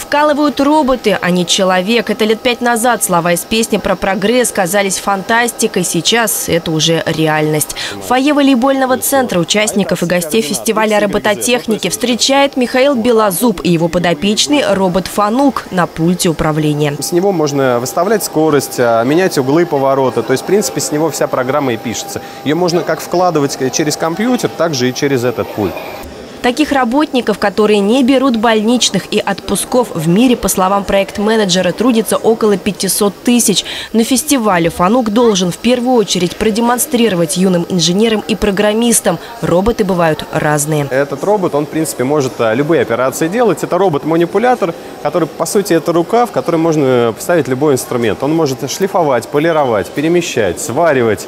Вкалывают роботы, а не человек. Это лет 5 назад слова из песни про прогресс казались фантастикой. Сейчас это уже реальность. В фойе волейбольного центра участников и гостей фестиваля робототехники встречает Михаил Белозуб и его подопечный робот Фанук на пульте управления. С него можно выставлять скорость, менять углы поворота. То есть, в принципе, с него вся программа и пишется. Ее можно как вкладывать через компьютер, так же и через этот пульт. Таких работников, которые не берут больничных и отпусков, в мире, по словам проект-менеджера, трудится около 500 тысяч. На фестивале Фанук должен в первую очередь продемонстрировать юным инженерам и программистам. Роботы бывают разные. Этот робот, он, в принципе, может любые операции делать. Это робот-манипулятор, который, по сути, это рука, в которой можно поставить любой инструмент. Он может шлифовать, полировать, перемещать, сваривать.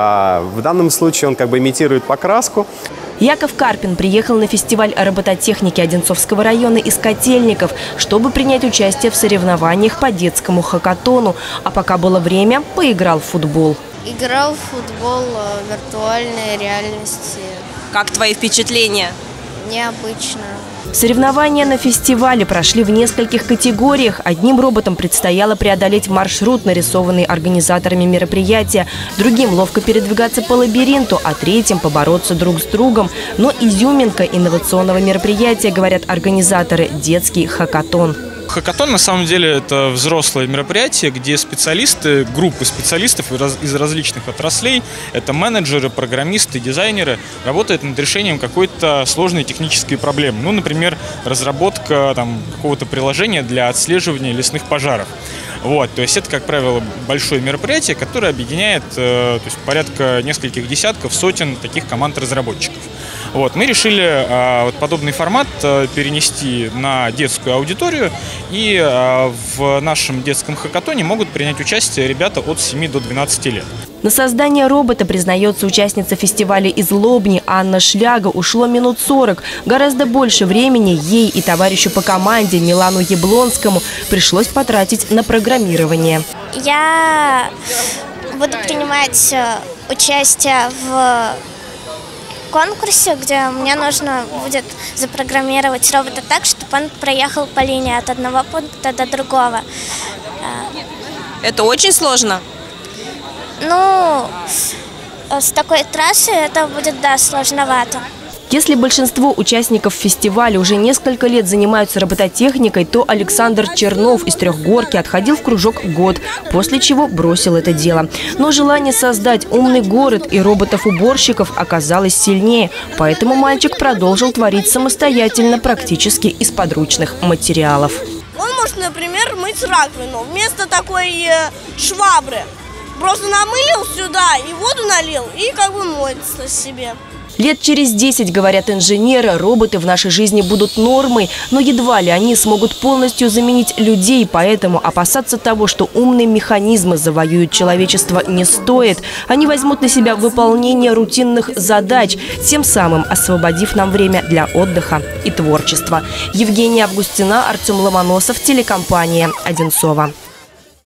В данном случае он как бы имитирует покраску. Яков Карпин приехал на фестиваль робототехники Одинцовского района из Котельников, чтобы принять участие в соревнованиях по детскому хакатону. А пока было время, поиграл в футбол. Играл в футбол в виртуальной реальности. Как твои впечатления? Необычно. Соревнования на фестивале прошли в нескольких категориях. Одним роботам предстояло преодолеть маршрут, нарисованный организаторами мероприятия. Другим ловко передвигаться по лабиринту, а третьим побороться друг с другом. Но изюминка инновационного мероприятия, говорят организаторы, детский хакатон. Хакатон на самом деле это взрослое мероприятие, где специалисты, группы специалистов из различных отраслей, это менеджеры, программисты, дизайнеры, работают над решением какой-то сложной технической проблемы. Ну, например, разработка какого-то приложения для отслеживания лесных пожаров. Вот, то есть это, как правило, большое мероприятие, которое объединяет порядка нескольких десятков, сотен таких команд разработчиков. Вот, мы решили подобный формат перенести на детскую аудиторию, и в нашем детском хакатоне могут принять участие ребята от 7 до 12 лет. На создание робота, признается участница фестиваля из Лобни Анна Шляга, ушло минут 40. Гораздо больше времени ей и товарищу по команде Милану Яблонскому пришлось потратить на программирование. Я буду принимать участие в конкурсе, где мне нужно будет запрограммировать робота так, чтобы он проехал по линии от одного пункта до другого. Это очень сложно? Ну, с такой трассы это будет, да, сложновато. Если большинство участников фестиваля уже несколько лет занимаются робототехникой, то Александр Чернов из Трехгорки отходил в кружок год, после чего бросил это дело. Но желание создать умный город и роботов-уборщиков оказалось сильнее, поэтому мальчик продолжил творить самостоятельно, практически из подручных материалов. Он может, например, мыть раковину вместо такой швабры. Просто намылил сюда и воду налил, и как бы моется себе. Лет через 10, говорят инженеры, роботы в нашей жизни будут нормой, но едва ли они смогут полностью заменить людей, поэтому опасаться того, что умные механизмы завоюют человечество, не стоит. Они возьмут на себя выполнение рутинных задач, тем самым освободив нам время для отдыха и творчества. Евгения Августина, Артем Ломоносов, телекомпания «Одинцово».